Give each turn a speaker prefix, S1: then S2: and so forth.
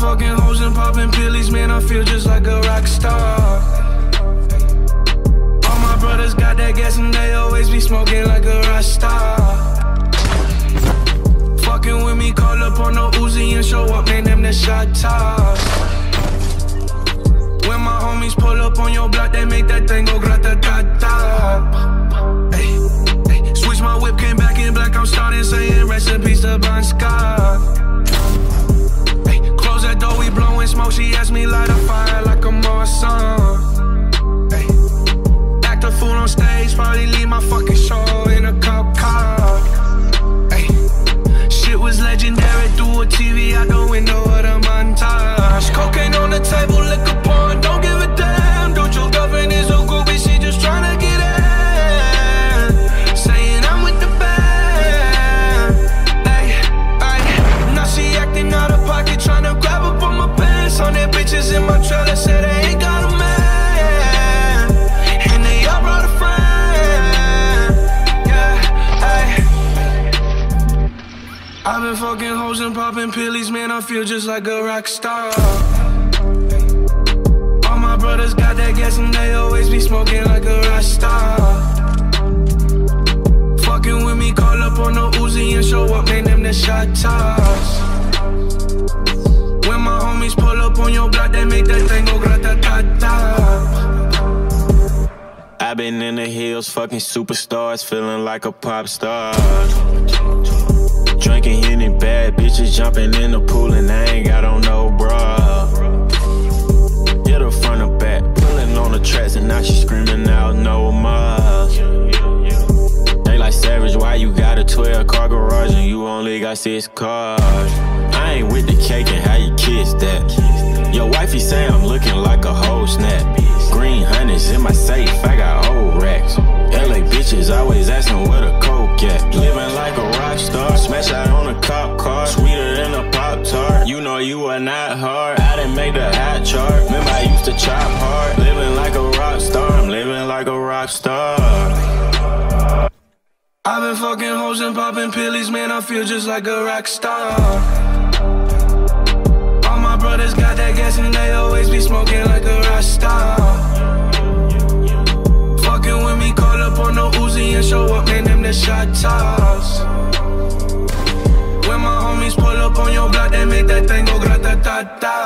S1: fucking hoes and popping pillies, man, I feel just like a rock star. All my brothers got that gas and they always be smoking like a Rockstar. Fucking with me, call up on the Uzi and show up, man, them the shot toss. When my homies pull up on your block, they make that thing go grata-ta-ta. Ay, ay. Switch my whip, came back in black, I'm starting saying rest in peace to Bon Scott. Ay, close that door, we blowing smoke, she asked me light a fire like a Marsan. Ay, act a fool on stage, probably leave my fucking show in a cop car. Ay, shit was legendary, through a TV out the window of the montage. Cocaine on the table, liquor porn, don't give a damn. Dude, your girlfriend is a groupie, she just tryna get in. Saying I'm with the band. Ay, ay. Now she acting out of pocket, tryna grab up on my pants. On their bitches in my trailer, say they ain't got a man. And they all brought a friend. Yeah, ay. I've been fucking hoes and popping pillies, man, I feel just like a rock star. All my brothers got that gas and they always be smoking like a Rockstar. Fucking with me, call up on the Uzi and show up, man, them the shot toss. When my homies pull up on your block, they make that thing go grata-ta-ta.
S2: I've been in the hills, fucking superstars, feeling like a pop star. Drinking Henny, bad bitches jumping in the pool and I ain't got on no bra. Hit her front or back, pulling on the tracks and now she screaming out no more. They like Savage, why you got a 12-car garage and you only got 6 cars? I ain't with the cake and how you kiss that. Your wifey say I'm looking like a whole snap. Green hundreds in my safe, I got old racks. LA bitches always asking where the coke at. Living like a rock star, smash out on a cop car, sweeter than a Pop-Tart. You know you are not hard, I didn't make the hot chart. Remember I used to chop hard. Living like a rock star, I'm living like a rock star.
S1: I've been fucking hoes and popping pillies, man, I feel just like a rock star. All my brothers got that gas and they always be smoking like a Rockstar. Fucking with me, call up on the Uzi and show up, man, them the shot toss. When my homies pull up on your block, they make that thing go grata-ta-ta.